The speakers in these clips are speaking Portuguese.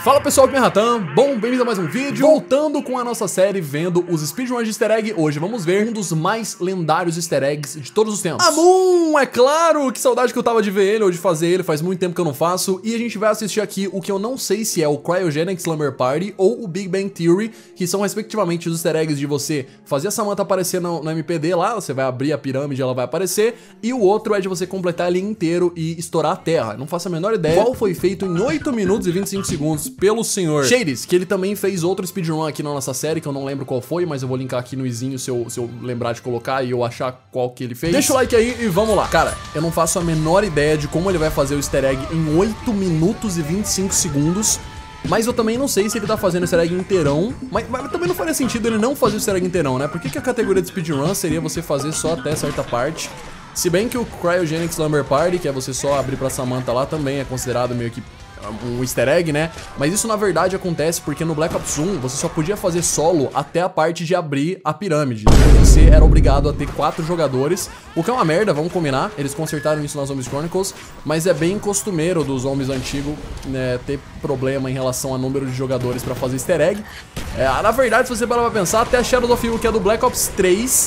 Fala pessoal, aqui é o Ratan, bom, bem-vindo a mais um vídeo. Voltando com a nossa série, vendo os speedruns de easter egg. Hoje vamos ver um dos mais lendários easter eggs de todos os tempos. Amun, é claro, que saudade que eu tava de ver ele ou de fazer ele, faz muito tempo que eu não faço. E a gente vai assistir aqui o que eu não sei se é o Cryogenic Slumber Party ou o Big Bang Theory, que são respectivamente os easter eggs de você fazer a Samantha aparecer no MPD lá, você vai abrir a pirâmide e ela vai aparecer. E o outro é de você completar ele inteiro e estourar a terra. Não faço a menor ideia qual foi feito em 8 minutos e 25 segundos pelo senhor Shades, que ele também fez outro speedrun aqui na nossa série, que eu não lembro qual foi, mas eu vou linkar aqui no izinho se eu lembrar de colocar e eu achar qual que ele fez. Deixa o like aí e vamos lá. Cara, eu não faço a menor ideia de como ele vai fazer o easter egg em 8 minutos e 25 segundos, mas eu também não sei se ele tá fazendo o easter egg inteirão, mas também não faria sentido ele não fazer o easter egg inteirão, né? Por que a categoria de speedrun seria você fazer só até certa parte? Se bem que o Cryogenic Slumber Party, que é você só abrir pra Samantha lá, também é considerado meio que um easter egg, né? Mas isso na verdade acontece porque no Black Ops 1 você só podia fazer solo até a parte de abrir a pirâmide. Você era obrigado a ter 4 jogadores, o que é uma merda, vamos combinar. Eles consertaram isso nas Zombies Chronicles, mas é bem costumeiro dos zombies antigos, né, ter problema em relação a número de jogadores pra fazer easter egg. Na verdade, se você parar pra pensar, até a Shadow of War, que é do Black Ops 3,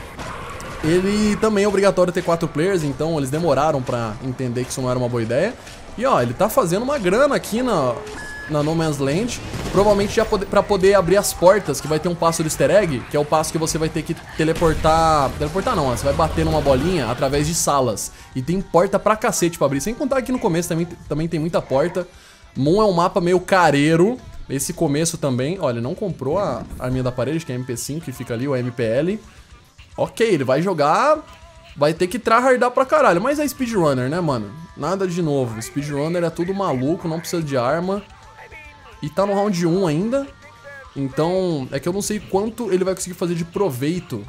ele também é obrigatório ter 4 players, então eles demoraram pra entender que isso não era uma boa ideia. E ó, ele tá fazendo uma grana aqui na No Man's Land, provavelmente já pra poder abrir as portas, que vai ter um passo do easter egg, que é o passo que você vai ter que teleportar não, você vai bater numa bolinha através de salas. E tem porta pra cacete pra abrir, sem contar que no começo também tem muita porta. Moon é um mapa meio careiro, esse começo também. Olha, ele não comprou a arminha da parede, que é a MP5, que fica ali, o MPL. Ok, ele vai jogar, vai ter que tryhardar pra caralho, mas é speedrunner, né, mano? Nada de novo, speedrunner é tudo maluco, não precisa de arma. E tá no round 1 ainda, então é que eu não sei quanto ele vai conseguir fazer de proveito.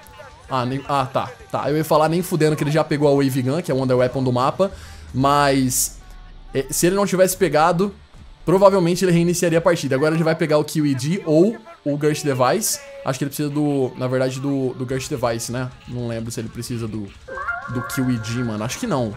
Tá, eu ia falar nem fudendo que ele já pegou a Wave Gun, que é o Wonder Weapon do mapa, mas se ele não tivesse pegado, provavelmente ele reiniciaria a partida. Agora ele vai pegar o QED ou o Gush Device. Acho que ele precisa na verdade, do Gush Device, né? Não lembro se ele precisa do QED, mano. Acho que não.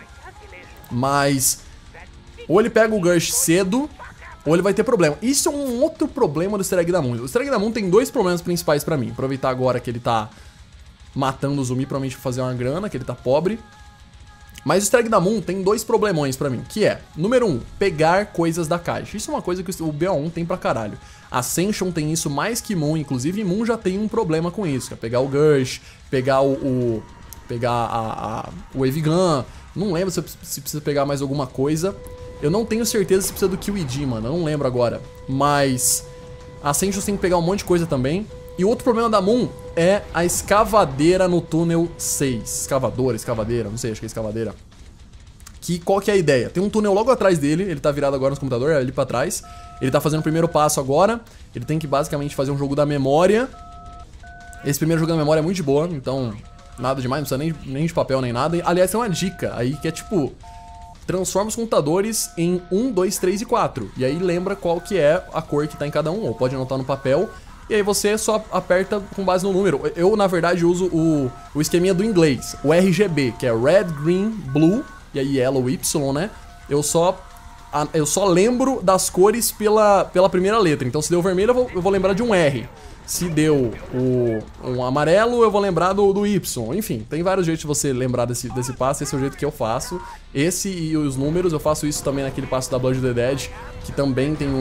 Mas ou ele pega o Gush cedo, ou ele vai ter problema. Isso é um outro problema do easter egg da Moon. O easter egg da Moon tem 2 problemas principais pra mim. Aproveitar agora que ele tá matando o zumbi, provavelmente pra fazer uma grana, que ele tá pobre. Mas o easter egg da Moon tem 2 problemões pra mim, que é, número 1, pegar coisas da caixa. Isso é uma coisa que o BO1 tem pra caralho. Ascension tem isso mais que Moon, inclusive Moon já tem um problema com isso, que é pegar o Gush, pegar pegar a Wave Gun. Não lembro se precisa pegar mais alguma coisa. Eu não tenho certeza se precisa do QED, mano, eu não lembro agora. Mas Ascension tem que pegar um monte de coisa também. E o outro problema da Moon é a escavadeira no túnel 6. Escavadeira, não sei, acho que é escavadeira. Qual que é a ideia? Tem um túnel logo atrás dele, ele tá virado agora no computador, é ali pra trás. Ele tá fazendo o primeiro passo agora. Ele tem que basicamente fazer um jogo da memória. Esse primeiro jogo da memória é muito de boa, então nada demais, não precisa nem de papel nem nada. Aliás, tem uma dica aí que é tipo, transforma os computadores em 1, 2, 3 e 4. E aí lembra qual que é a cor que tá em cada um, ou pode anotar no papel. E aí você só aperta com base no número. Eu, na verdade, uso o esqueminha do inglês, o RGB, que é Red, Green, Blue, e aí Yellow, Y, né? Eu só lembro das cores pela primeira letra. Então, se deu vermelho, eu vou lembrar de um R. Se deu um amarelo, eu vou lembrar do Y. Enfim, tem vários jeitos de você lembrar desse passo. Esse é o jeito que eu faço. Esse e os números, eu faço isso também naquele passo da Blood of the Dead, que também tem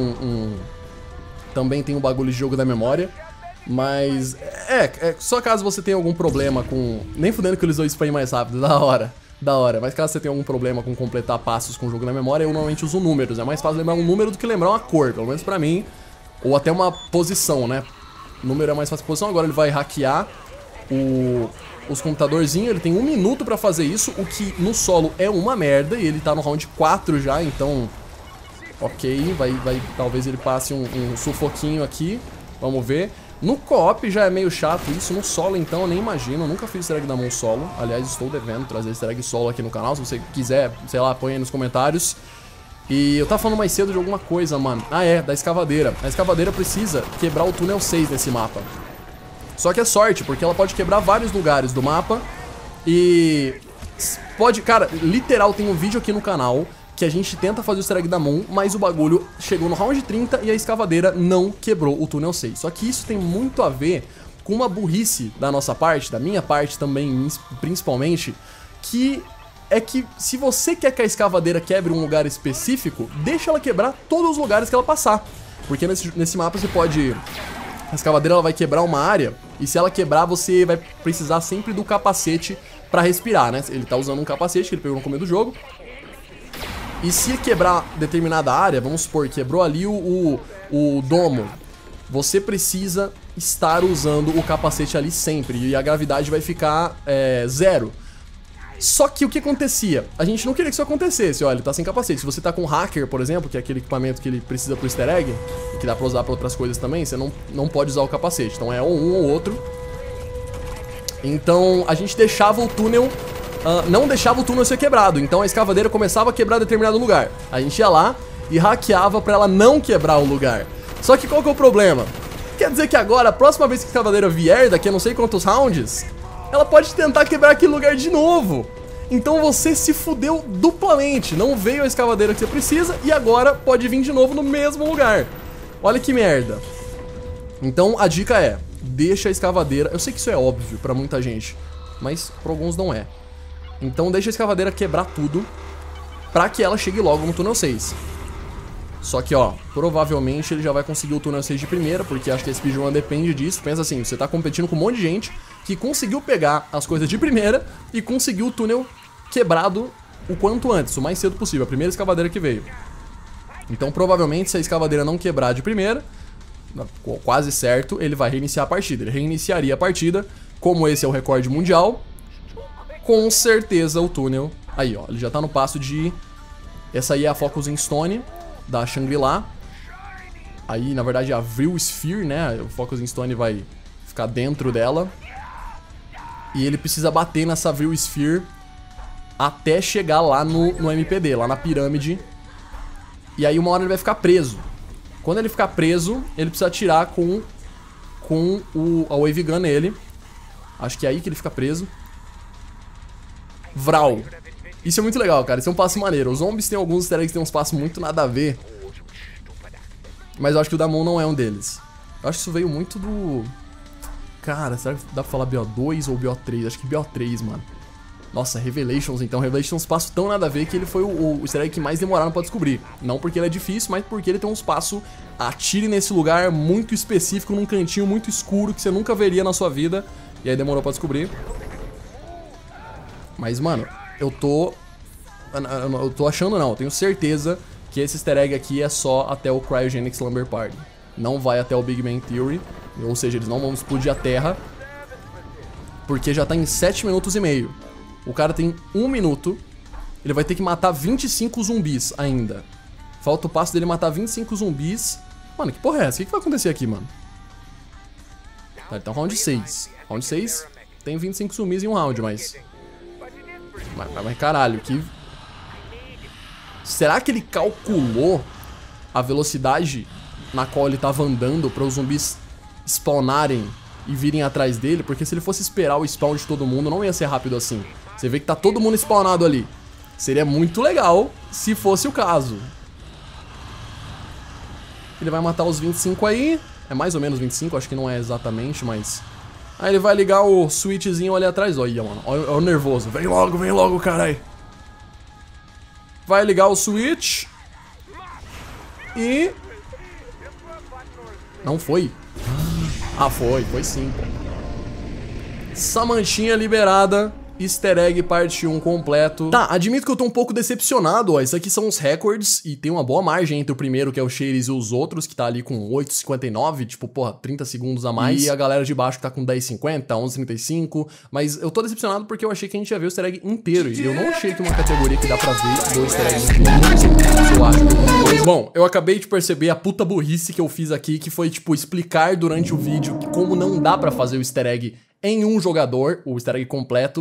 também tem um bagulho de jogo da memória. Mas só caso você tenha algum problema com... Nem fudendo que eles vão spam mais rápido, da hora. Mas caso você tenha algum problema com completar passos com o jogo na memória, eu normalmente uso números. É mais fácil lembrar um número do que lembrar uma cor, pelo menos pra mim. Ou até uma posição, né? Número é mais fácil que posição. Agora ele vai hackear os computadorzinhos. Ele tem 1 minuto pra fazer isso, o que no solo é uma merda. E ele tá no round 4 já, então... Ok, talvez ele passe um sufoquinho aqui. Vamos ver. No co-op já é meio chato isso. No solo, então, eu nem imagino. Eu nunca fiz easter egg da Moon solo. Aliás, estou devendo trazer easter egg solo aqui no canal. Se você quiser, sei lá, põe aí nos comentários. E eu tava falando mais cedo de alguma coisa, mano. Da escavadeira. A escavadeira precisa quebrar o túnel 6 nesse mapa. Só que é sorte, porque ela pode quebrar vários lugares do mapa. E... cara, literal, tem um vídeo aqui no canal que a gente tenta fazer o easter egg da Moon, mas o bagulho chegou no round 30 e a escavadeira não quebrou o túnel 6. Só que isso tem muito a ver com uma burrice da nossa parte, da minha parte também, principalmente, que é que se você quer que a escavadeira quebre um lugar específico, deixa ela quebrar todos os lugares que ela passar. Porque nesse mapa você pode... A escavadeira ela vai quebrar uma área, e se ela quebrar, você vai precisar sempre do capacete pra respirar, né? Ele tá usando um capacete que ele pegou no começo do jogo. E se quebrar determinada área, vamos supor, quebrou ali o domo, você precisa estar usando o capacete ali sempre, e a gravidade vai ficar 0. Só que o que acontecia? A gente não queria que isso acontecesse. Olha, ele tá sem capacete. Se você tá com hacker, por exemplo, que é aquele equipamento que ele precisa pro easter egg, que dá pra usar pra outras coisas também, você não pode usar o capacete. Então é ou um ou outro. Então a gente deixava o túnel... não deixava o túnel ser quebrado. Então a escavadeira começava a quebrar determinado lugar. A gente ia lá e hackeava pra ela não quebrar o lugar. Só que qual que é o problema? Quer dizer que agora, a próxima vez que a escavadeira vier, daqui a não sei quantos rounds... ela pode tentar quebrar aquele lugar de novo. Então você se fudeu duplamente. Não veio a escavadeira que você precisa e agora pode vir de novo no mesmo lugar. Olha que merda. Então a dica é, deixa a escavadeira... Eu sei que isso é óbvio pra muita gente, mas pra alguns não é. Então deixa a escavadeira quebrar tudo pra que ela chegue logo no túnel 6. Só que, ó, provavelmente ele já vai conseguir o túnel 6 de primeira, porque acho que a speedrun depende disso. Pensa assim, você tá competindo com um monte de gente que conseguiu pegar as coisas de primeira e conseguiu o túnel quebrado o quanto antes, o mais cedo possível, a primeira escavadeira que veio. Então, provavelmente, se a escavadeira não quebrar de primeira, quase certo, ele vai reiniciar a partida. Ele reiniciaria a partida, como esse é o recorde mundial, com certeza o túnel... Aí, ó, ele já tá no passo de... Essa aí é a Focus in Stone da Shangri-La. Aí, na verdade, a Vril Sphere, né? O Focus in Stone vai ficar dentro dela. E ele precisa bater nessa Vril Sphere até chegar lá no MPD, lá na pirâmide. E aí uma hora ele vai ficar preso. Quando ele ficar preso, ele precisa atirar com a Wave Gun nele. Acho que é aí que ele fica preso. Vral. Isso é muito legal, cara. Isso é um passo maneiro. Os zombies tem alguns easter eggs que tem uns passos muito nada a ver. Mas eu acho que o da Moon não é um deles. Eu acho que isso veio muito do... Cara, será que dá pra falar BO2 ou BO3? Acho que BO3, mano. Nossa, Revelations então. Revelations passo tão nada a ver que ele foi o easter egg que mais demoraram pra descobrir. Não porque ele é difícil, mas porque ele tem uns passos atire nesse lugar muito específico, num cantinho muito escuro que você nunca veria na sua vida. E aí demorou pra descobrir. Mas, mano, eu tô achando não, eu tenho certeza que esse easter egg aqui é só até o Cryogenic Slumber Party. Não vai até o Big Bang Theory, ou seja, eles não vão explodir a Terra, porque já tá em 7 minutos e meio. O cara tem 1 minuto, ele vai ter que matar 25 zumbis ainda. Falta o passo dele matar 25 zumbis. Mano, que porra é essa? O que vai acontecer aqui, mano? Tá, então round 6. Round 6 tem 25 zumbis em um round, mas caralho, que... Será que ele calculou a velocidade na qual ele tava andando para os zumbis spawnarem e virem atrás dele? Porque se ele fosse esperar o spawn de todo mundo, não ia ser rápido assim. Você vê que tá todo mundo spawnado ali. Seria muito legal se fosse o caso. Ele vai matar os 25 aí. É mais ou menos 25, acho que não é exatamente, mas... Aí ele vai ligar o switchzinho ali atrás. Olha, mano, olha o nervoso. Vem logo, caralho. Vai ligar o switch. E... Não foi? Ah, foi sim, pô. Samantinha liberada. Easter egg parte 1 completo. Tá, admito que eu tô um pouco decepcionado, ó. Isso aqui são os records e tem uma boa margem entre o primeiro, que é o Shades, e os outros, que tá ali com 8,59, tipo, porra, 30 segundos a mais. E a galera de baixo que tá com 10,50, 11,35. Mas eu tô decepcionado porque eu achei que a gente ia ver o easter egg inteiro. E eu não achei que uma categoria que dá pra ver do easter egg inteiro. Eu acho. Bom, eu acabei de perceber a puta burrice que eu fiz aqui, que foi, tipo, explicar durante o vídeo como não dá pra fazer o easter egg em um jogador, o easter egg completo.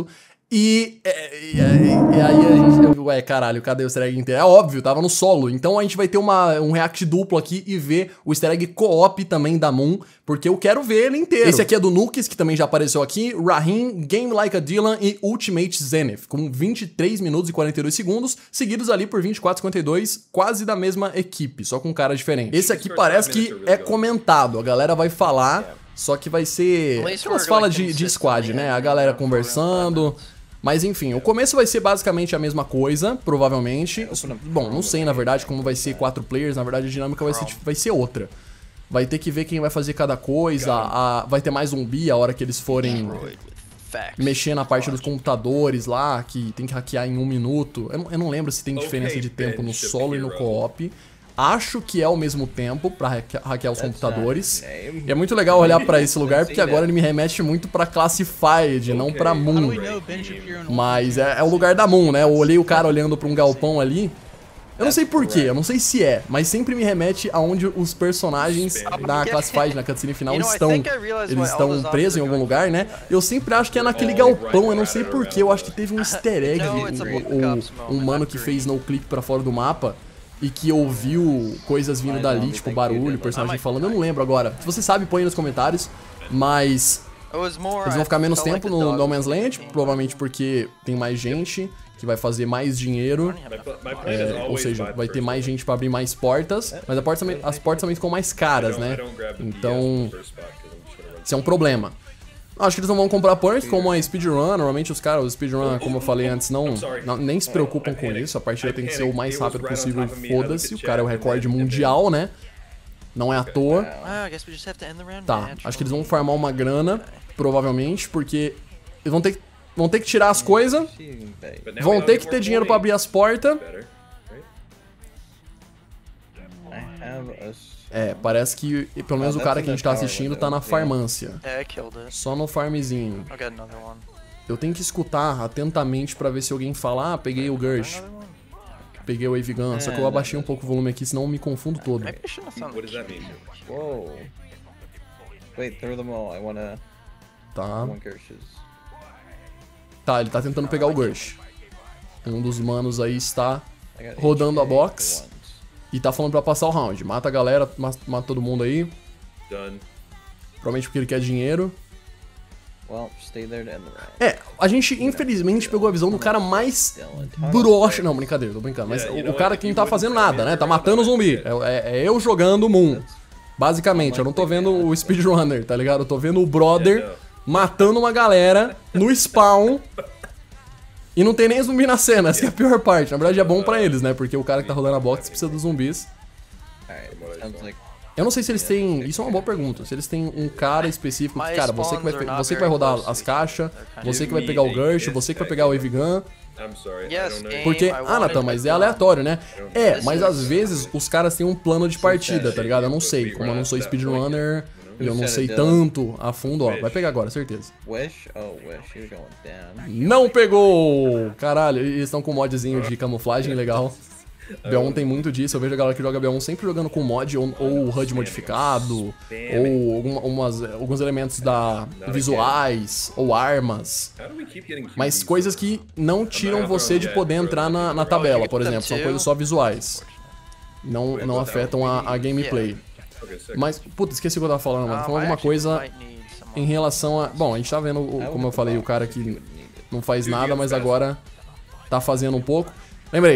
E aí a gente... Ué, caralho, cadê o easter egg inteiro? É óbvio, tava no solo. Então a gente vai ter um react duplo aqui e ver o easter egg co-op também da Moon, porque eu quero ver ele inteiro. Esse aqui é do Nukes, que também já apareceu aqui, Raheem, Game Like a Dylan e Ultimate Zenith, com 23 minutos e 42 segundos, seguidos ali por 24 e 52, quase da mesma equipe, só com cara diferente. Esse aqui parece que é comentado, a galera vai falar, só que vai ser aquelas falas de squad, né? A galera conversando... Mas enfim, o começo vai ser basicamente a mesma coisa, provavelmente. Bom, não sei na verdade como vai ser 4 players, na verdade a dinâmica vai ser outra. Vai ter que ver quem vai fazer cada coisa, vai ter mais zumbi a hora que eles forem mexer na parte dos computadores lá, que tem que hackear em 1 minuto. Eu não lembro se tem diferença de tempo no solo e no co-op. Acho que é ao mesmo tempo pra hackear os computadores. E é muito legal olhar pra esse lugar, porque agora ele me remete muito pra Classified, não pra Moon. Mas é o lugar da Moon, né? Eu olhei o cara olhando pra um galpão ali. Eu não sei porquê, eu não sei se é, mas sempre me remete aonde os personagens da Classified, na cutscene final, estão. Eles estão presos em algum lugar, né? Eu sempre acho que é naquele galpão, eu não sei porquê. Eu acho que teve um easter egg, ou um mano que fez no clip pra fora do mapa. E que ouviu coisas vindo dali, tipo barulho, personagem falando, eu não lembro agora. Se você sabe, põe aí nos comentários. Mas eles vão ficar menos tempo no No Man's Land, provavelmente porque tem mais gente que vai fazer mais dinheiro. Ou seja, vai ter mais gente pra abrir mais portas, mas as portas também ficam mais caras, né? Então, isso é um problema. Acho que eles não vão comprar points como a speedrun. Normalmente os caras, o speedrun, como eu falei antes, nem se preocupam com isso. A partida tem que ser o mais rápido possível e foda-se. O cara é o recorde mundial, né? Não é à toa. Tá, acho que eles vão farmar uma grana, provavelmente, porque eles vão ter que tirar as coisas, vão ter que ter dinheiro pra abrir as portas. Parece que pelo menos o cara que a gente tá assistindo tá na farmância. Só no farmzinho. Eu tenho que escutar atentamente pra ver se alguém fala, peguei o Gersh. Peguei o Wave Gun, só que eu abaixei um pouco o volume aqui, senão eu me confundo todo. Tá. Tá, ele tá tentando pegar o Gersh. Um dos manos aí está rodando a box. E tá falando pra passar o round. Mata a galera, mata todo mundo aí. Provavelmente porque ele quer dinheiro. A gente infelizmente pegou a visão do cara mais broxa. Não, brincadeira, tô brincando. Mas o cara que não tá fazendo nada, né? Tá matando o zumbi. É eu jogando o Moon. Basicamente, eu não tô vendo o speedrunner, tá ligado? Eu tô vendo o brother matando uma galera no spawn. E não tem nem zumbi na cena, essa é a pior parte. Na verdade é bom pra eles, né? Porque o cara que tá rolando a box precisa dos zumbis. Eu não sei se eles têm... Isso é uma boa pergunta. Se eles têm um cara específico que, cara, você que vai rodar as caixas, você que vai pegar o Gersh, você que vai pegar o Wave Gun. Porque... Nathan, mas é aleatório, né? Mas às vezes os caras têm um plano de partida, tá ligado? Eu não sei. Como eu não sou speedrunner... E eu não sei tanto a fundo, ó. Vai pegar agora, certeza. Não pegou! Caralho, eles estão com um modzinho de camuflagem legal. B1 tem muito disso, eu vejo a galera que joga B1 sempre jogando com mod ou HUD modificado, ou alguns elementos visuais, ou armas. Mas coisas que não tiram você de poder entrar na tabela, por exemplo. São coisas só visuais. Não afetam a gameplay. Mas, puta, esqueci o que eu tava falando, mano. Falando alguma coisa em relação a... Bom, a gente tá vendo, como eu falei, o cara que não faz nada, mas agora tá fazendo um pouco. Lembrei.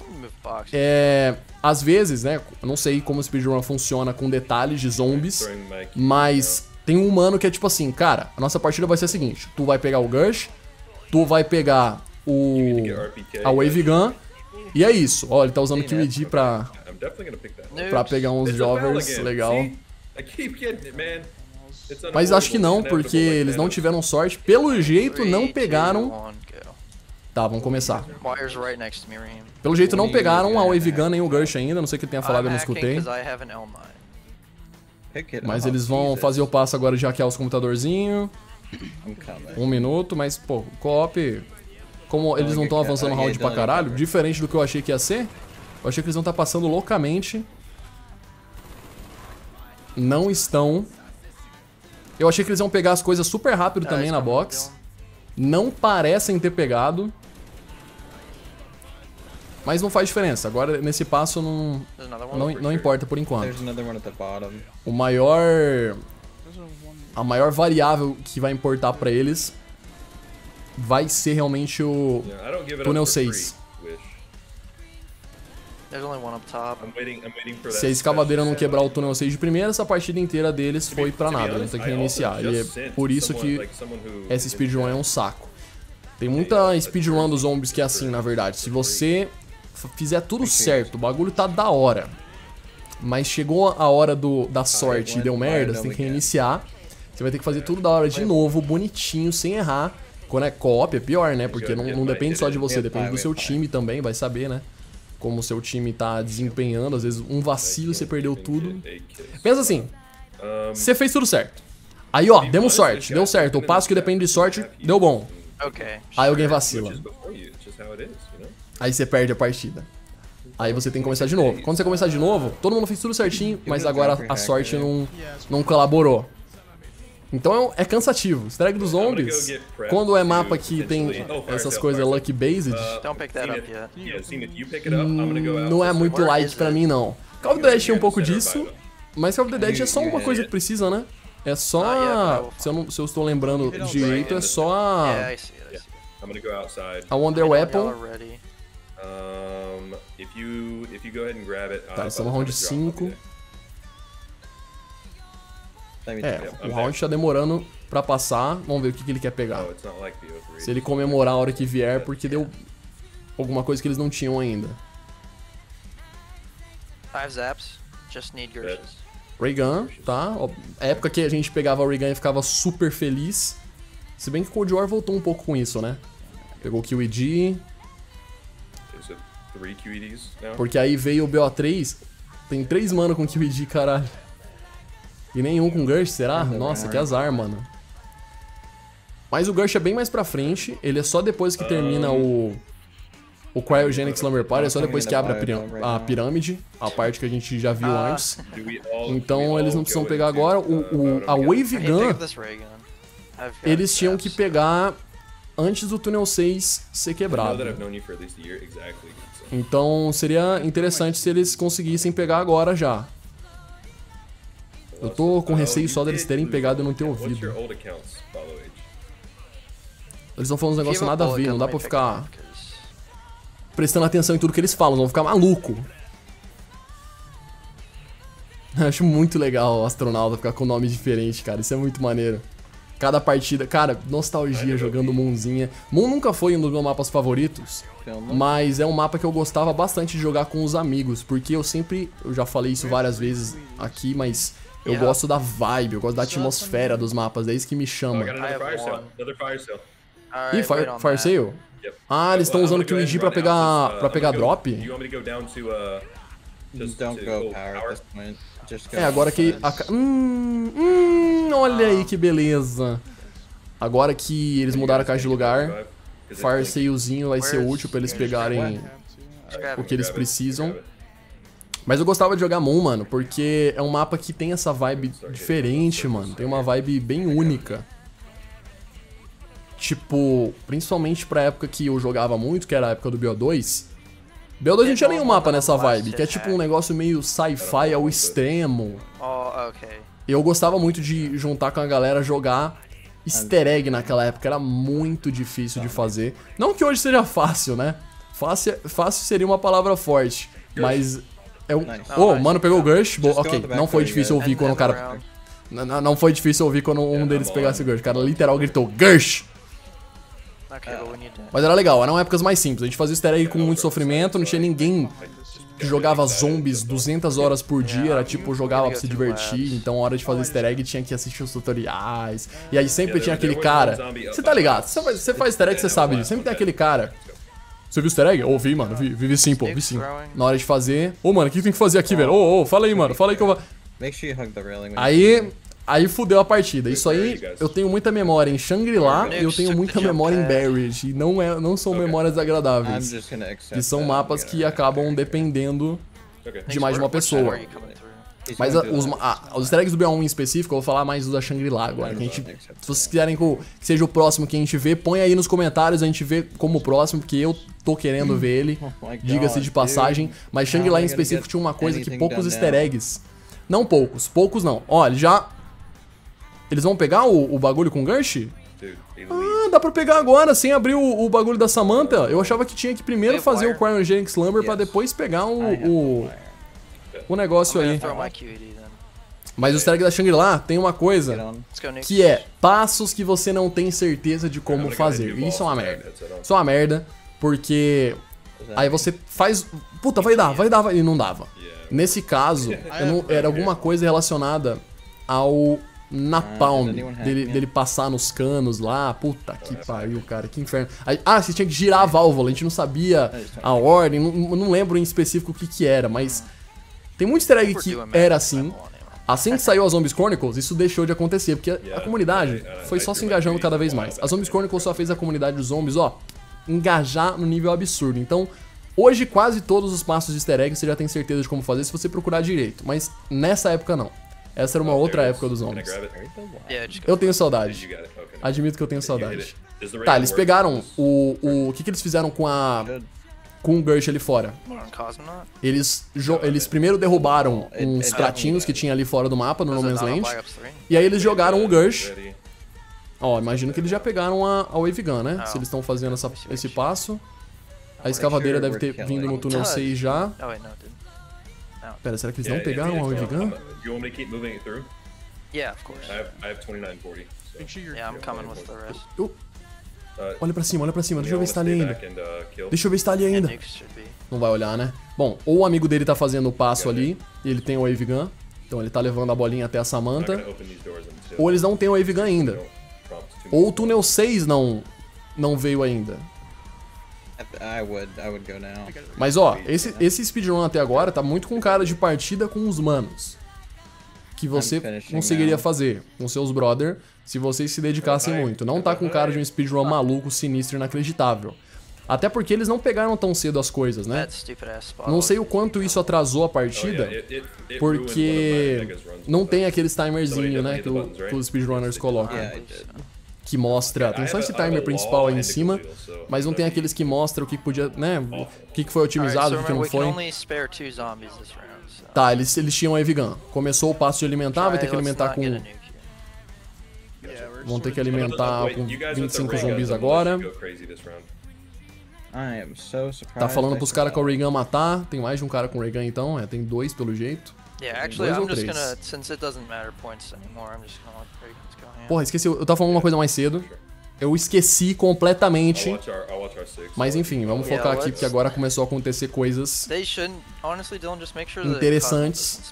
Às vezes, né, eu não sei como o speedrun funciona com detalhes de zombies, mas tem um humano que é tipo assim, cara, a nossa partida vai ser a seguinte, tu vai pegar o Gersh, tu vai pegar a Wave Gun, e é isso. Ó, ele tá usando o QED pra pegar uns jovers, legal. Mas acho que não, porque eles não tiveram sorte. Pelo jeito, não pegaram... Tá, vamos começar. Pelo jeito, não pegaram a Wave Gun nem o Gersh ainda. Não sei o que ele tenha falado, eu não escutei. Mas eles vão fazer o passo agora de hackear os computadorzinhos. 1 minuto, mas, pô, co-op... Como eles não estão avançando round pra caralho, diferente do que eu achei que ia ser, eu achei que eles vão estar passando loucamente. Não estão. Eu achei que eles iam pegar as coisas super rápido também na box. não parecem ter pegado. Mas não faz diferença. Agora, nesse passo, não importa por enquanto. O maior... A maior variável que vai importar pra eles vai ser realmente o túnel 6. Se a escavadeira não quebrar o túnel 6 de primeira, essa partida inteira deles foi pra nada. Eles têm que reiniciar. E é por isso que essa speedrun é um saco. Tem muita speedrun dos zombies que é assim, na verdade. Se você fizer tudo certo, o bagulho tá da hora, mas chegou a hora da sorte e deu merda, você tem que reiniciar. Você vai ter que fazer tudo da hora de novo, bonitinho, sem errar. Quando é co-op é pior, né? Porque não depende só de você, depende do seu time também, vai saber, né? Como o seu time tá desempenhando, às vezes um vacilo e você perdeu tudo. Pensa assim, você fez tudo certo. Aí ó, demos sorte, deu certo. O passo que depende de sorte, deu bom. Aí alguém vacila. Aí você perde a partida. Aí você tem que começar de novo. Quando você começar de novo, todo mundo fez tudo certinho, mas agora a sorte não colaborou. Então é cansativo. Easter egg dos zombies, quando é mapa que tem essas coisas lucky based, não é muito light pra mim não. Call of Duty tinha um pouco disso, mas Call of the Dead é só uma coisa que precisa, né? É só... Se eu estou lembrando direito, é só a Wonder Weapon. Tá, estamos no round 5. O round tá demorando pra passar. Vamos ver o que ele quer pegar. Se ele comemorar a hora que vier, porque deu alguma coisa que eles não tinham ainda. Ray Gun, tá? Época que a gente pegava o Ray Gun e ficava super feliz. Se bem que o Cold War voltou um pouco com isso, né? Pegou o QED. Porque aí veio o BO3. Tem 3 mano com QED, caralho. E nenhum com Gersh, será? Nossa, que azar, mano. Mas o Gersh é bem mais pra frente. Ele é só depois que termina o Cryogenic Slumber Party. É só depois que abre a pirâmide. A parte que a gente já viu antes. Então eles não precisam pegar agora. A Wave Gun, eles tinham que pegar antes do túnel 6 ser quebrado. Então seria interessante se eles conseguissem pegar agora já. Eu tô com receio só deles terem pegado e não ter ouvido. Eles vão falando uns negócios nada a ver, não dá pra ficar prestando atenção em tudo que eles falam, vão ficar maluco. Eu acho muito legal o astronauta ficar com nome diferente, cara, isso é muito maneiro. Cada partida, cara, nostalgia jogando Moonzinha. Moon nunca foi um dos meus mapas favoritos, mas é um mapa que eu gostava bastante de jogar com os amigos, porque eu já falei isso várias vezes aqui, mas eu gosto da vibe, eu gosto da atmosfera dos mapas, é isso que me chama. Ih, Fire Sale? Ah, eles estão usando o QED pra pegar drop? Agora que... olha aí que beleza. Agora que eles mudaram a caixa de lugar, Fire Salezinho vai ser útil pra eles pegarem o que eles precisam. Mas eu gostava de jogar Moon, mano, porque é um mapa que tem essa vibe diferente, mano. Tem uma vibe bem única. Tipo, principalmente pra época que eu jogava muito, que era a época do BO2. BO2 não tinha nenhum mapa nessa vibe, que é tipo um negócio meio sci-fi ao extremo. Eu gostava muito de juntar com a galera, jogar easter egg naquela época, era muito difícil de fazer. Não que hoje seja fácil, né? Fácil seria uma palavra forte, mas... mano, pegou o Gersh. Ok, não foi difícil ouvir quando o cara... Não foi difícil ouvir quando um deles pegasse o Gersh. O cara literal gritou, Gersh! Mas era legal, eram épocas mais simples. A gente fazia easter egg com muito sofrimento, não tinha ninguém que jogava zombies 200 horas por dia, era tipo, jogava pra se divertir. Então, a hora de fazer easter egg, tinha que assistir os tutoriais. E aí sempre tinha aquele cara... Você tá ligado? Você faz easter egg, você sabe disso. Sempre tem aquele cara... Você viu o easter egg? Vi, mano. Vi sim, pô. Vi sim. Na hora de fazer... Mano, o que tem que fazer aqui, velho? Fala aí, mano. Fala aí que eu vou... Aí fudeu a partida. Isso aí, eu tenho muita memória em Shangri-La e eu tenho muita memória em Buried. E não são memórias agradáveis. Que são mapas que acabam dependendo de mais de uma pessoa. Mas os easter eggs do BO1 em específico, eu vou falar mais do da Shangri-La agora. Que a gente, se vocês quiserem que seja o próximo que a gente vê, põe aí nos comentários, a gente vê como o próximo, porque eu tô querendo ver ele, diga-se de passagem. Mas Shangri-La em específico tinha uma coisa que poucos easter eggs... Não poucos não. Ó, eles vão pegar o bagulho com gancho? Ah, dá pra pegar agora, sem abrir o bagulho da Samantha. Eu achava que tinha que primeiro fazer o Cryogenic Slumber pra depois pegar o negócio aí. Mas o easter egg da Shangri-La tem uma coisa que é passos que você não tem certeza de como fazer. E isso é uma merda. Isso é uma merda, porque aí você faz... Puta, vai dar, e não dava. Nesse caso, era alguma coisa relacionada ao Napalm, dele passar nos canos lá. Puta que pariu, cara, que inferno. Ah, você tinha que girar a válvula, a gente não sabia a ordem, não lembro em específico o que era, mas tem muito easter egg que era assim. Assim que saiu a Zombies Chronicles, isso deixou de acontecer, porque a comunidade foi só se engajando cada vez mais. A Zombies Chronicles só fez a comunidade dos zombies, ó, engajar no nível absurdo. Então, hoje quase todos os passos de easter egg você já tem certeza de como fazer se você procurar direito, mas nessa época não. Essa era uma outra época dos zombies. Eu tenho saudade. Admito que eu tenho saudade. Tá, eles pegaram o que eles fizeram com o Gersh ali fora? Eles primeiro derrubaram uns pratinhos que tinha ali fora do mapa, no No Man's Land. E aí eles jogaram o Gersh. Ó, imagino que eles já pegaram a Wave Gun, né? Se eles estão fazendo esse passo. A escavadeira deve ter vindo no túnel 6 já. Pera, será que eles não pegaram a Wave Gun? Olha pra cima, deixa eu ver se tá ali ainda. Não vai olhar, né? Bom, ou o amigo dele tá fazendo o passo ali, e ele tem o Wave Gun, então ele tá levando a bolinha até a Samantha. Ou eles não têm o Wave Gun ainda. Ou o túnel 6 não veio ainda. Mas ó, esse speedrun até agora tá muito com cara de partida com os manos. Que você conseguiria fazer com seus brother se vocês se dedicassem muito. Não tá com cara de um speedrun maluco, sinistro, inacreditável. Até porque eles não pegaram tão cedo as coisas, né? Não sei o quanto isso atrasou a partida, porque não tem aqueles timerzinho, né, que os speedrunners colocam. Que mostra, tem só esse timer principal aí em cima, mas não tem aqueles que mostram o que podia, né, o que foi otimizado, o que não foi. Tá, eles tinham a Wave Gun. Começou o passo de alimentar, vai ter que alimentar com... Vão ter que alimentar com 25 zumbis agora. Tá falando pros caras com a Ray Gun matar, tem mais de um cara com Ray Gun então, tem dois pelo jeito. Dois ou três. Porra, esqueci, eu tava falando uma coisa mais cedo. Eu esqueci completamente. Mas enfim, vamos focar aqui porque agora começou a acontecer coisas interessantes.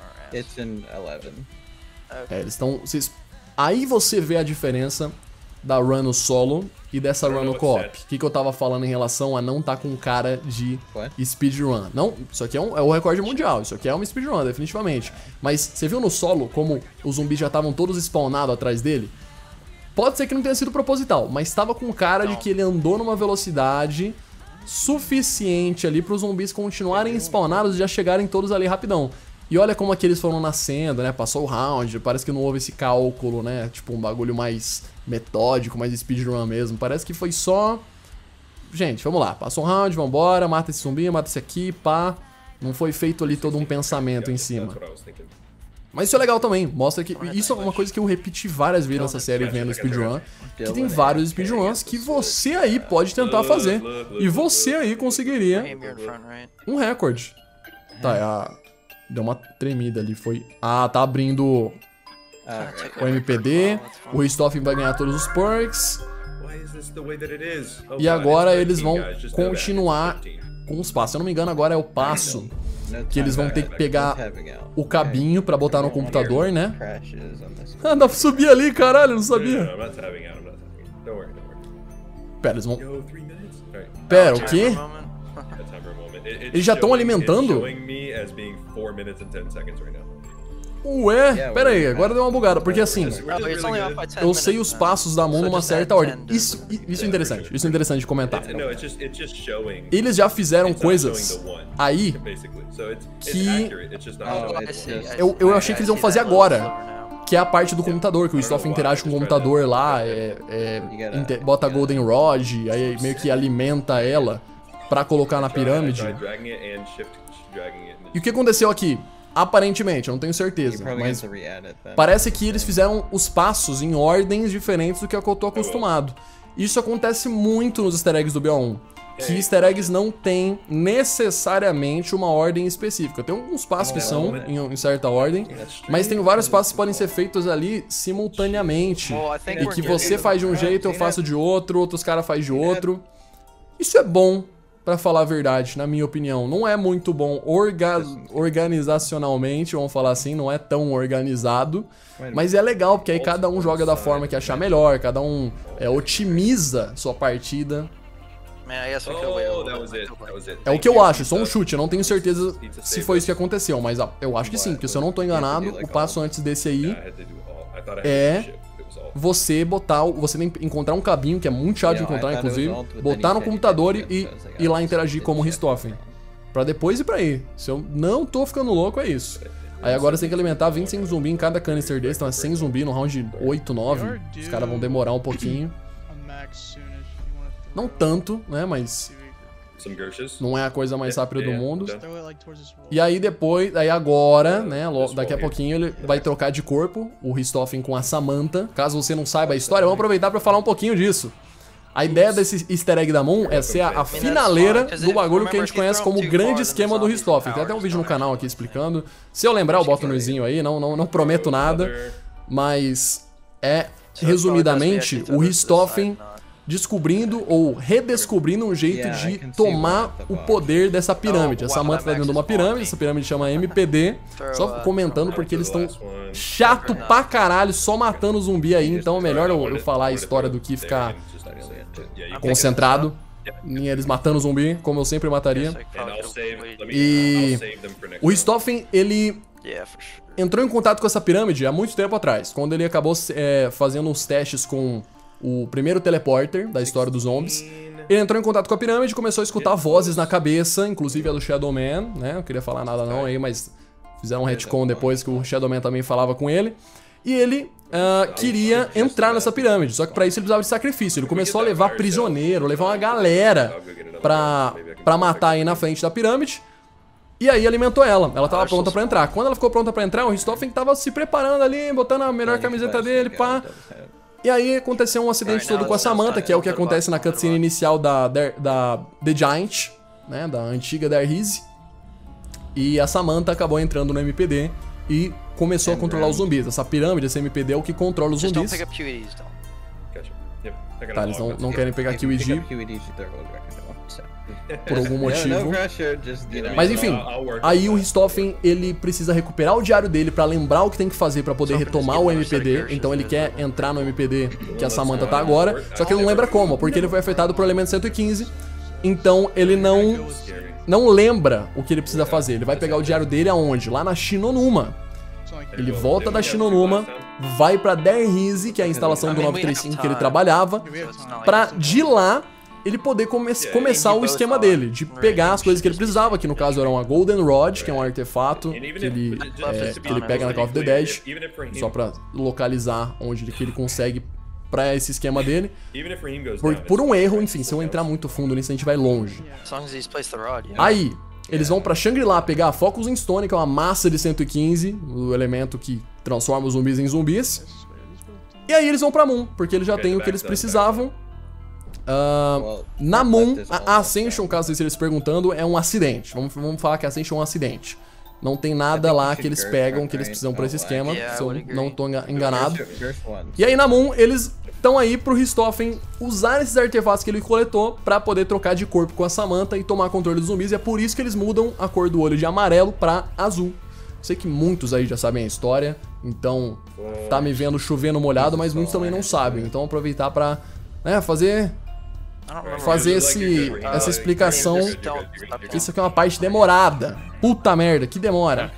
Eles estão... Aí você vê a diferença da run no solo e dessa run no co-op. O que eu tava falando em relação a não tá com cara de speedrun. Não, isso aqui é o recorde mundial, isso aqui é uma speedrun, definitivamente. Mas você viu no solo como os zumbis já estavam todos spawnados atrás dele? Pode ser que não tenha sido proposital, mas estava com cara de que ele andou numa velocidade suficiente ali para os zumbis continuarem spawnados e já chegarem todos ali rapidão. E olha como aqueles foram nascendo, né? Passou o round, parece que não houve esse cálculo, né? Tipo um bagulho mais metódico, mais speedrun mesmo. Parece que foi só... Gente, vamos lá. Passou um round, vambora, mata esse zumbi, mata esse aqui, pá. Não foi feito ali todo um pensamento em cima. Mas isso é legal também, mostra que... Isso é uma coisa que eu repeti várias vezes nessa série vendo speedrun, que tem vários speedruns que você aí pode tentar fazer. E você aí conseguiria um recorde. Tá, deu uma tremida ali, foi... Ah, tá abrindo o MPD, o Richthofen vai ganhar todos os perks. E agora eles vão continuar com os passos. Se eu não me engano, agora é o passo que eles vão ter que pegar o cabinho pra botar no computador, né? Ah, dá pra subir ali, caralho, eu não sabia. Pera, eles vão... Pera, o quê? Eles já estão alimentando? Ué, pera aí, agora deu uma bugada, porque assim, eu sei os passos da Moon numa certa ordem. Isso é interessante de comentar. Eles já fizeram coisas aí que eu achei que eles iam fazer agora, que é a parte do computador, que o Stoffen interage com o computador lá, bota a Golden Rod, aí meio que alimenta ela pra colocar na pirâmide. E o que aconteceu aqui? Aparentemente, eu não tenho certeza, mas parece que eles fizeram os passos em ordens diferentes do que eu tô acostumado. Isso acontece muito nos easter eggs do BO1, que easter eggs não tem necessariamente uma ordem específica. Tem alguns passos que são em certa ordem, mas tem vários passos que podem ser feitos ali simultaneamente, e que você faz de um jeito, eu faço de outro, outros caras fazem de outro. Isso é bom. Pra falar a verdade, na minha opinião, não é muito bom organizacionalmente, vamos falar assim, não é tão organizado, mas é legal, porque aí cada um joga da forma que achar melhor, cada um otimiza sua partida. É o que eu acho, só um chute, eu não tenho certeza se foi isso que aconteceu, mas eu acho que sim, porque se eu não tô enganado, o passo antes desse aí é você tem que encontrar um cabinho, que é muito chato de encontrar, inclusive, botar no computador e ir lá interagir como Richthofen. Pra depois ir pra aí. Se eu não tô ficando louco, é isso. Aí agora você tem que alimentar 25 zumbi em cada canister desse, então é 100 zumbi no round 8, 9. Os caras vão demorar um pouquinho. Não tanto, né, mas não é a coisa mais rápida do mundo. E aí depois, agora, né, daqui a pouquinho ele vai trocar de corpo, o Richthofen com a Samantha. Caso você não saiba a história, vamos aproveitar pra falar um pouquinho disso. A ideia desse easter egg da Moon é ser a finaleira do bagulho que a gente conhece como o grande esquema do Richthofen. Tem até um vídeo no canal aqui explicando. Se eu lembrar, eu boto no izinho aí, não prometo nada. Mas resumidamente, o Richthofen descobrindo ou redescobrindo um jeito de tomar o poder dessa pirâmide. A Samantha tá dentro de uma pirâmide, essa pirâmide chama MPD. Só comentando porque eles estão chato pra caralho, só matando zumbi aí, então é melhor eu falar a história do que ficar concentrado em eles matando zumbi, como eu sempre mataria. E o Richthofen, ele entrou em contato com essa pirâmide há muito tempo atrás, quando ele acabou fazendo uns testes com o primeiro teleporter da história dos zombies. Ele entrou em contato com a pirâmide, começou a escutar vozes na cabeça, inclusive a do Shadow Man, né? Não queria falar nada não aí, mas fizeram um retcon depois que o Shadow Man também falava com ele. E ele queria entrar nessa pirâmide, só que pra isso ele precisava de sacrifício. Ele começou a levar prisioneiro, levar uma galera pra matar aí na frente da pirâmide. E aí alimentou ela. Ela tava pronta pra entrar. Quando ela ficou pronta pra entrar, o Richthofen tava se preparando ali, botando a melhor camiseta dele, pá. E aí aconteceu um acidente todo com a Samantha, que é o que acontece na cutscene inicial da The Giant, né, da antiga Darhize. E a Samantha acabou entrando no MPD e começou a controlar os zumbis. Essa pirâmide, esse MPD é o que controla os zumbis. Tá, eles não querem pegar QED por algum motivo. Mas enfim, aí o Richthofen, ele precisa recuperar o diário dele pra lembrar o que tem que fazer pra poder retomar o MPD. Então ele quer entrar no MPD que a Samantha tá agora, só que ele não lembra como, porque ele foi afetado por elemento 115. Então ele não lembra o que ele precisa fazer. Ele vai pegar o diário dele aonde? Lá na Shinonuma. Ele volta da Shinonuma, vai pra Darhize, que é a instalação do 935 que ele trabalhava, pra de lá ele poder começar o esquema dele, de pegar as coisas que ele precisava, que no caso era uma Golden Rod, que é um artefato que ele pega na Call of the Dead, só pra localizar onde que ele consegue pra esse esquema dele. Por um erro, enfim, se eu entrar muito fundo nisso, a gente vai longe. Aí, eles vão pra Shangri-La pegar a Focus in Stone, que é uma massa de 115, o elemento que transforma os zumbis em zumbis. E aí eles vão pra Moon, porque eles já têm o que eles precisavam. Na Moon, a Ascension, caso vocês estejam se perguntando, é um acidente. Vamos falar que a Ascension é um acidente. Não tem nada lá que eles pegam, que eles precisam pra esse esquema, se eu não tô enganado. E aí na Moon, eles estão aí pro Richthofen usar esses artefatos que ele coletou pra poder trocar de corpo com a Samantha e tomar controle dos zumbis. E é por isso que eles mudam a cor do olho de amarelo pra azul. Sei que muitos aí já sabem a história, então tá me vendo chovendo molhado, mas muitos também não sabem. Então aproveitar pra fazer fazer essa explicação, que isso aqui é uma parte demorada. Puta merda, que demora.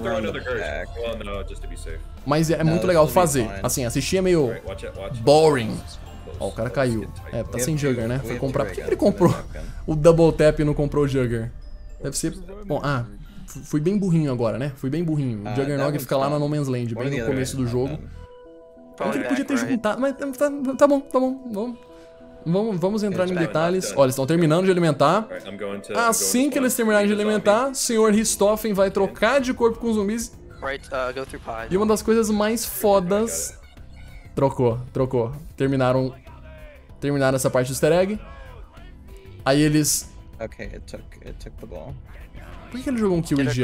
Mas é muito legal fazer. Assim, assistir é meio boring. Ó, o cara caiu. É, tá sem Jugger, né? Foi comprar. Por que ele comprou o Double Tap e não comprou o Jugger? Deve ser... Bom, fui bem burrinho agora, né? Fui bem burrinho. O Juggernog fica lá na No Man's Land, bem no começo do jogo. Ele podia ter juntado, mas tá bom. Vamos entrar em detalhes. Olha, eles estão terminando de alimentar. Assim que eles terminarem de alimentar, o Sr. Richthofen vai trocar de corpo com os zumbis. E uma das coisas mais fodas... Trocou. Terminaram essa parte do easter egg. Aí eles... Por que ele jogou um Kill ali?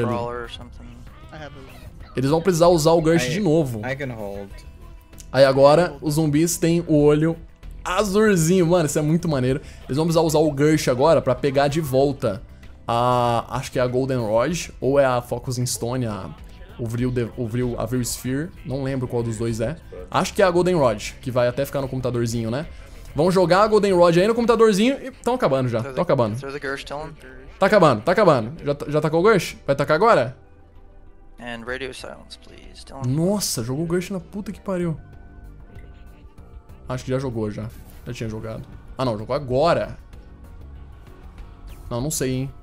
Eles vão precisar usar o Gersh de novo. Aí agora, os zumbis têm o olho azulzinho. Mano, isso é muito maneiro. Eles vão precisar usar o Gersh agora pra pegar de volta acho que é a Golden Rod, ou é a Focusing Stone, a Vril Sphere. Não lembro qual dos dois é. Acho que é a Golden Rod, que vai até ficar no computadorzinho, né? Vão jogar a Golden Rod aí no computadorzinho e estão acabando já. Estão acabando. Tá acabando. Já tacou o Gersh? Vai tacar agora? Nossa, jogou o Gersh na puta que pariu. Acho que já jogou, já tinha jogado. Ah não, jogou agora. Não sei, hein.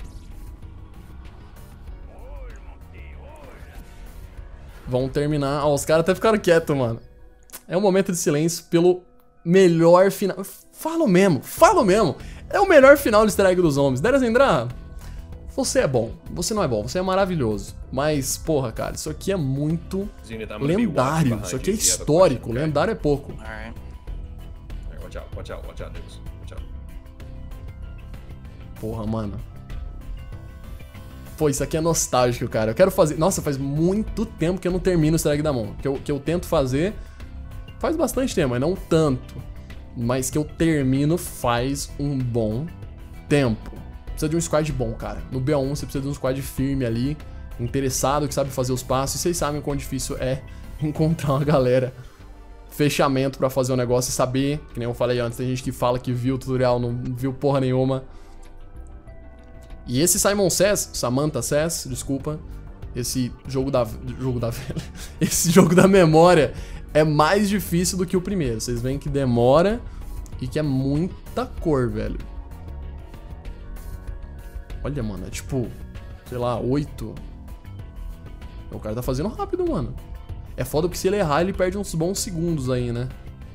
Vão terminar. Ó, os caras até ficaram quietos, mano. É um momento de silêncio pelo melhor final. Falo mesmo. É o melhor final do easter egg dos zombies. Derazendra, você é bom. Você não é bom, você é maravilhoso. Mas, porra, cara, isso aqui é muito lendário. Isso aqui é histórico. Lendário é pouco. Porra, mano. Pô, isso aqui é nostálgico, cara. Eu quero fazer... Nossa, faz muito tempo que eu não termino o easter egg da mão. Que eu tento fazer... Faz bastante tempo, mas não tanto. Mas que eu termino faz um bom tempo. Precisa de um squad bom, cara. No BO1 você precisa de um squad firme ali, interessado, que sabe fazer os passos. E vocês sabem o quão difícil é encontrar uma galera. Fechamento pra fazer um negócio e saber, que nem eu falei antes, tem gente que fala que viu o tutorial, não viu porra nenhuma. E esse Samantha Says, desculpa, esse jogo da velha, esse jogo da memória é mais difícil do que o primeiro. Vocês veem que demora e que é muita cor, velho. Olha, mano, é tipo, sei lá, 8. O cara tá fazendo rápido, mano. É foda porque se ele errar, ele perde uns bons segundos aí, né?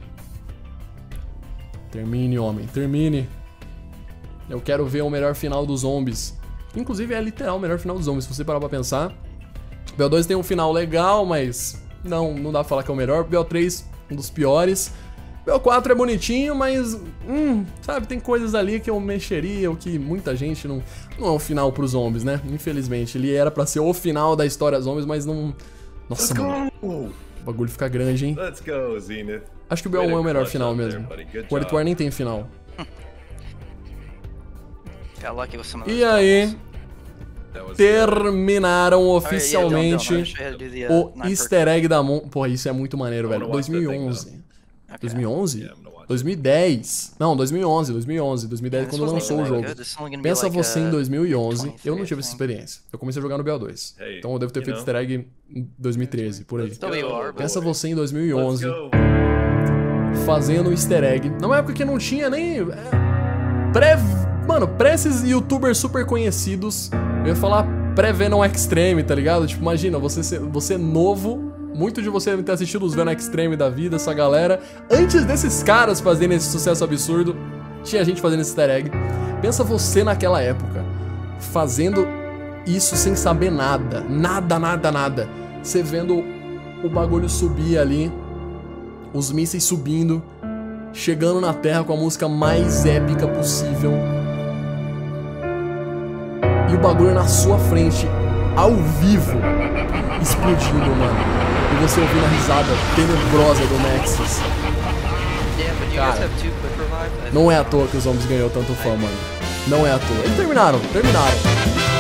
Termine, homem, termine. Eu quero ver o melhor final dos zombies. Inclusive é literal o melhor final dos zombies, se você parar pra pensar. BO2 tem um final legal, mas não dá pra falar que é o melhor. BO3, um dos piores. BO4 é bonitinho, mas... sabe, tem coisas ali que eu mexeria, o que muita gente não é o final pros zombies, né? Infelizmente, ele era pra ser o final da história zombies, mas não... Nossa, mano, o bagulho fica grande, hein? Acho que o BO1 é o melhor final mesmo. O World War nem tem final. E aí, terminaram oficialmente o easter egg da Mon... Pô, isso é muito maneiro, velho. 2011. 2011? 2010. Não, 2011. 2010 quando lançou o jogo. Pensa você em 2011. Eu não tive essa experiência. Eu comecei a jogar no BO2. Então eu devo ter feito easter egg em 2013, por aí. Pensa você em 2011 fazendo easter egg. Numa época que não tinha nem... Mano, pra esses youtubers super conhecidos, eu ia falar pré-Venom Extreme, tá ligado? Tipo, imagina, você novo, muito de você deve ter assistido os Venom Extreme da vida, essa galera. Antes desses caras fazerem esse sucesso absurdo, tinha gente fazendo esse easter egg. Pensa você naquela época, fazendo isso sem saber nada. Nada. Você vendo o bagulho subir ali, os mísseis subindo, chegando na Terra com a música mais épica possível. E o bagulho na sua frente, ao vivo, explodindo, mano. E você ouvindo a risada tenebrosa do Nexus. Cara, não é à toa que os zombies ganhou tanto fã, mano. Não é à toa. Eles terminaram.